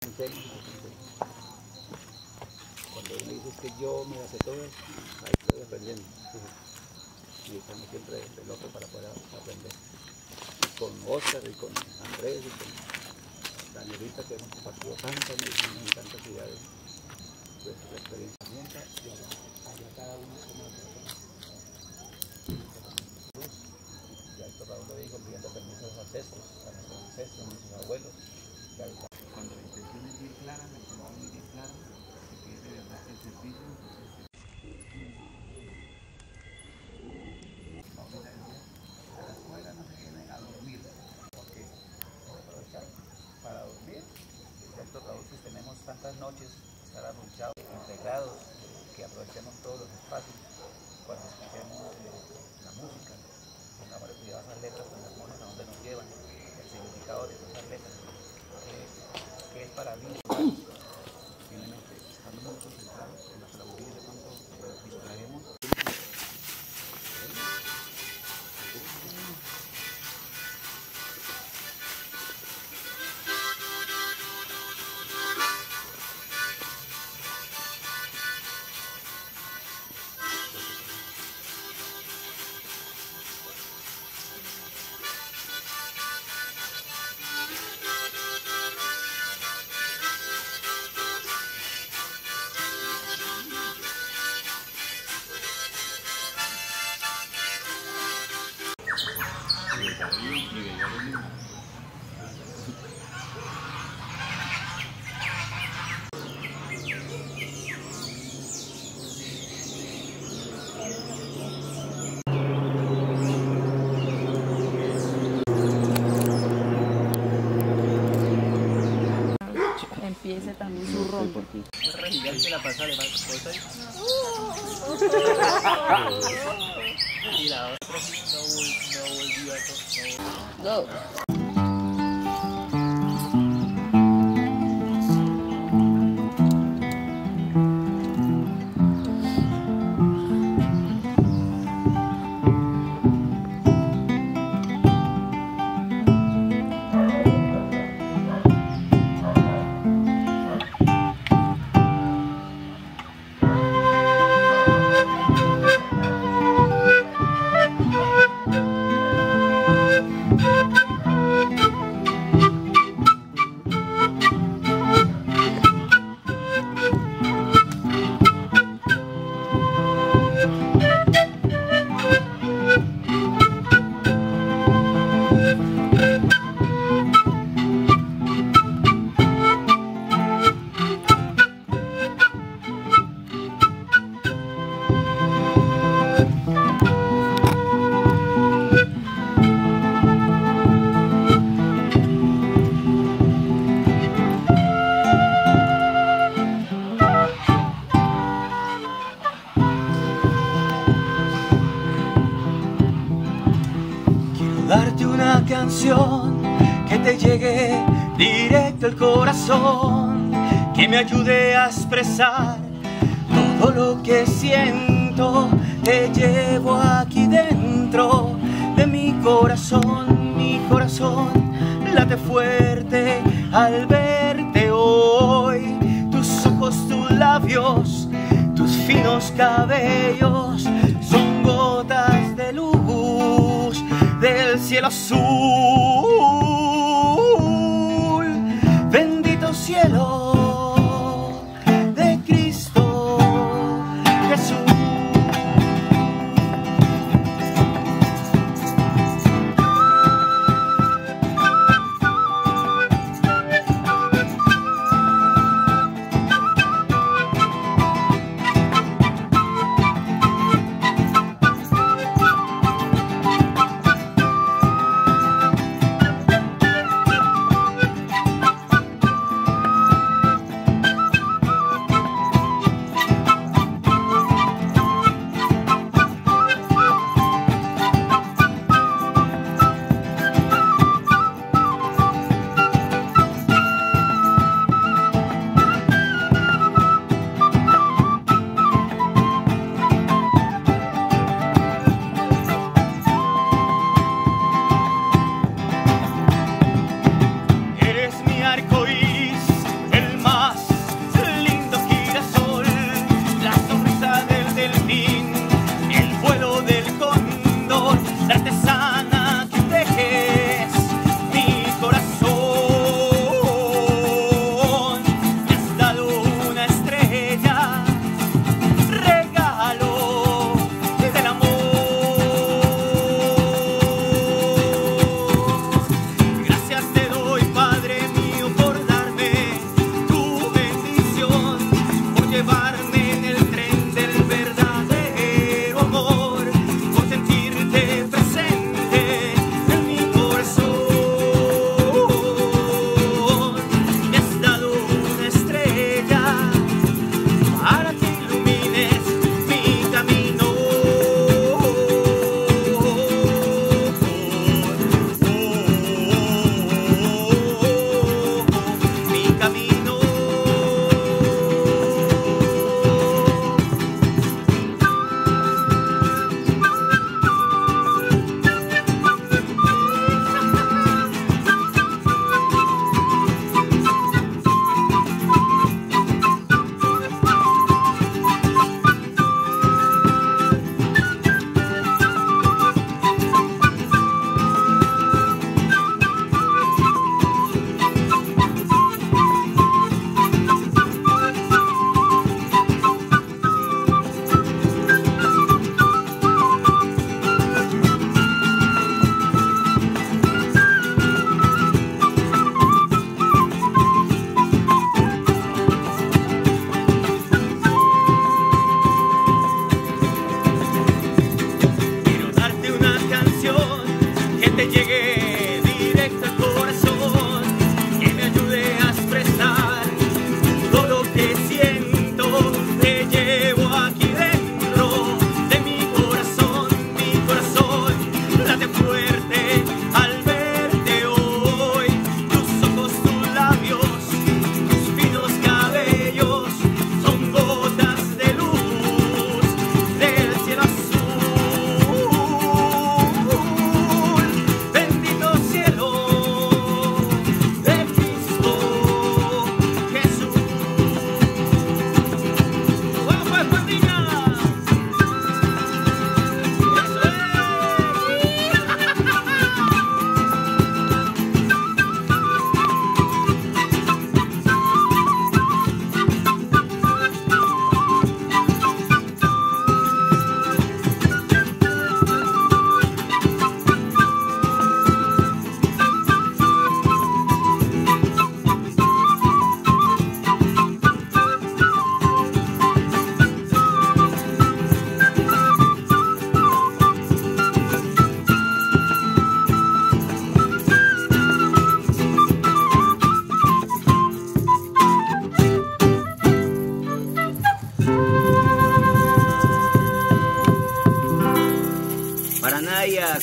Cuando uno dice que yo me hace todo, ahí estoy aprendiendo. Y estamos siempre de loco para poder aprender. Y con Oscar y con Andrés y con Danielita, que hemos compartido tantas medicinas y tantas ciudades, pues la experiencia junta y allá cada uno como ya esto cada uno dijo, pidiendo permiso a los ancestros, a nuestros ancestros, a nuestros abuelos. Cuando la intención es bien clara, la intención es bien clara, que es de verdad el servicio, a la escuela no se viene a dormir, porque aprovechar para dormir, cierto, adultos tenemos tantas noches, estar arrunchados, integrados, que aprovechemos todos los espacios cuando escuchemos la música, pongamos cuidado a esas letras tan hermosas a donde nos llevan, el significado de esas letras, que es para mí, simplemente estando muy concentrados en la traducción de cuánto distraemos. Empiece también su ronda. Es re gigante la pasada, le va a costar. Y la otra no volvió a Go. Darte una canción que te llegue directo al corazón, que me ayude a expresar todo lo que siento. Te llevo aquí dentro de mi corazón late fuerte al verte hoy. Tus ojos, tus labios, tus finos cabellos son gotas de luz del cielo azul. Bendito cielo de Cristo Jesús.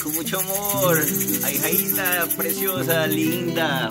con mucho amor. Ay, Jaita, preciosa, linda.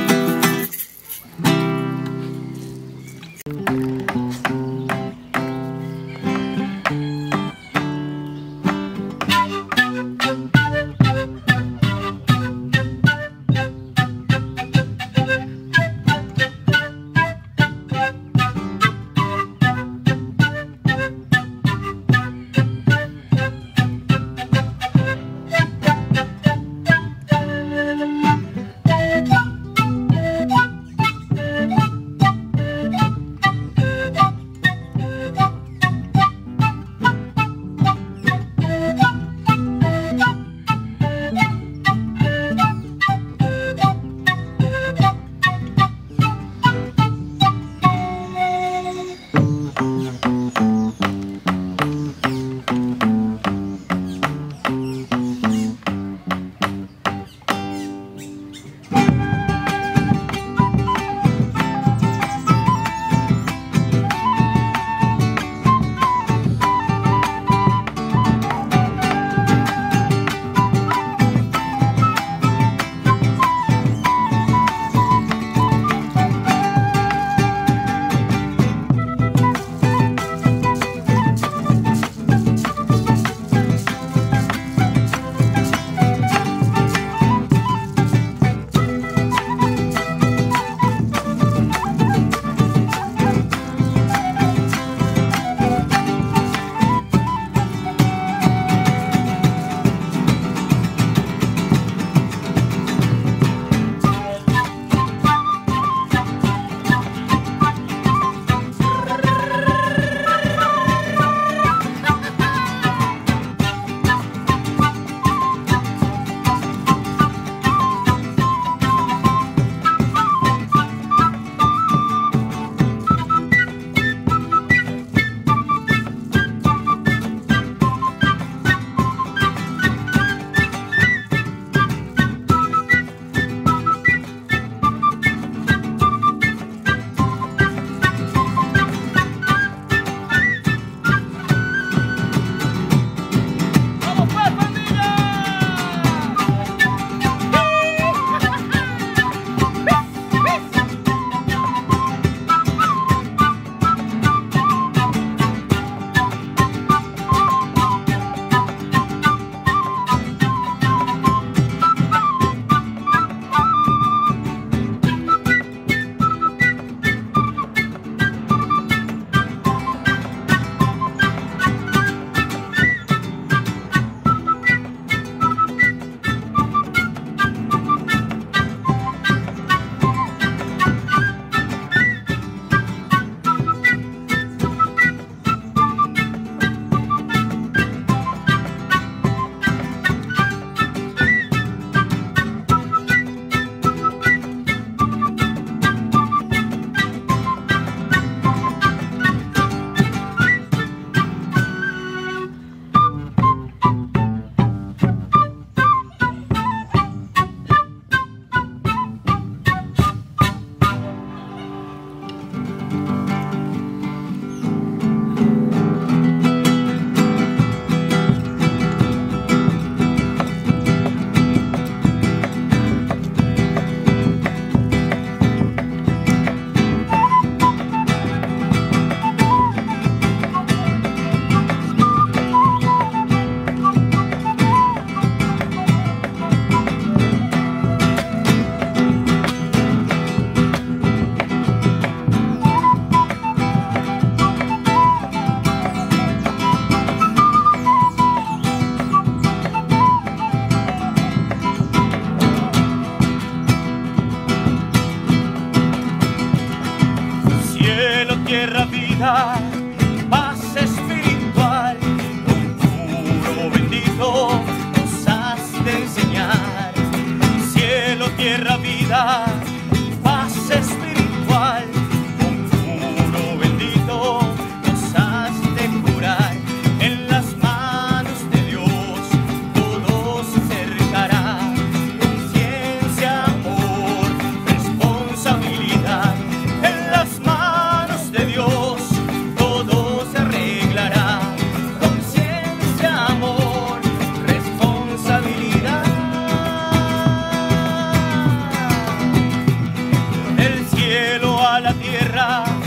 vida, paz espiritual, un puro bendito nos has de enseñar. Cielo, tierra, vida, paz espiritual, un puro bendito nos has de curar. En las manos de Dios todo se acercará. Conciencia, amor, responsabilidad. En las manos de Dios todo se arreglará. Conciencia, amor, responsabilidad. tierra